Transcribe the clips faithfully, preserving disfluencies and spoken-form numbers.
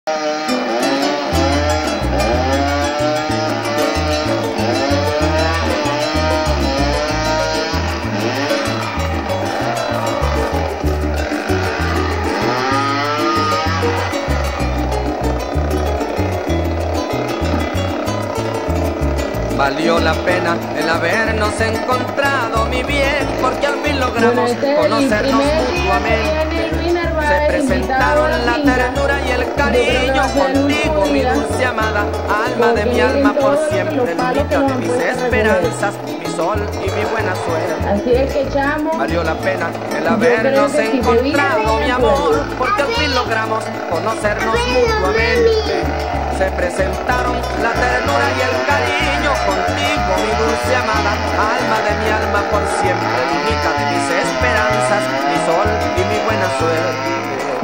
Valió la pena el habernos encontrado, mi bien, porque al fin logramos conocernos mutuamente. Se presentaron la ternura y el cariño contigo, mi dulce amada, alma de mi alma por siempre, lujita de mis esperanzas, mi sol y mi buena suerte. Así es que, chamo, valió la pena el habernos encontrado, mi amor, porque al fin logramos conocernos mutuamente. Se presentaron la ternura y el cariño contigo, mi dulce amada, alma de mi alma por siempre, lujita de mis esperanzas, mi sol y mi buena suerte.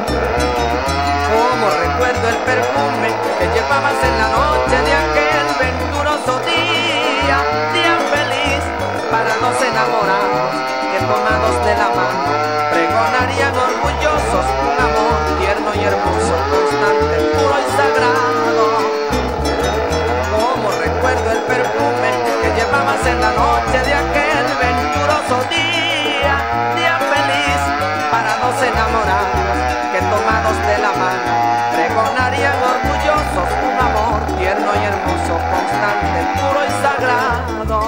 Como recuerdo el perfume que llevabas en la noche de aquel venturoso día, día feliz para dos enamorados que tomados de la mano pregonarían orgullosos un amor tierno y hermoso, constante, puro y sagrado. Como recuerdo el perfume que llevabas en la noche de aquel venturoso día, día feliz para dos enamorados que tomados de la mano pregonarían orgullosos un amor tierno y hermoso, constante, puro y sagrado.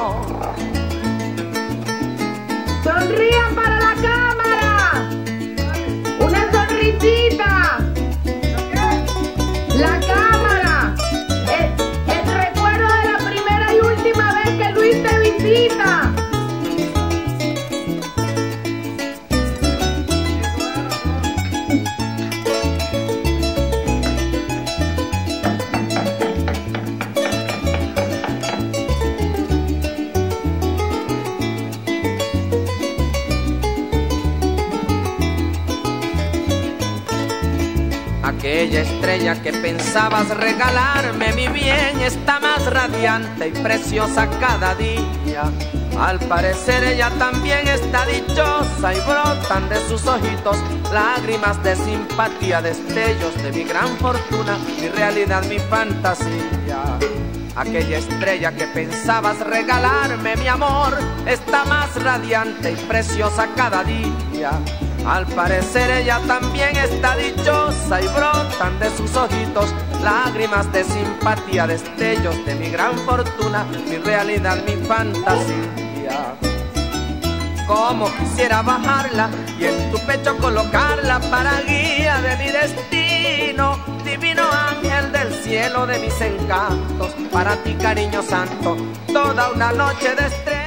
Sonrían para la cámara. Una sonrisita. La cámara. El, el recuerdo de la primera y última vez que Luis te visita. Aquella estrella que pensabas regalarme, mi bien, está más radiante y preciosa cada día. Al parecer ella también está dichosa y brotan de sus ojitos lágrimas de simpatía, destellos de mi gran fortuna, mi realidad, mi fantasía. Aquella estrella que pensabas regalarme, mi amor, está más radiante y preciosa cada día. Al parecer ella también está dichosa y brotan de sus ojitos lágrimas de simpatía, destellos de mi gran fortuna, mi realidad, mi fantasía. Como quisiera bajarla y en tu pecho colocarla para guía de mi destino, divino ángel del cielo de mis encantos, para ti, cariño santo, toda una noche de estrellas.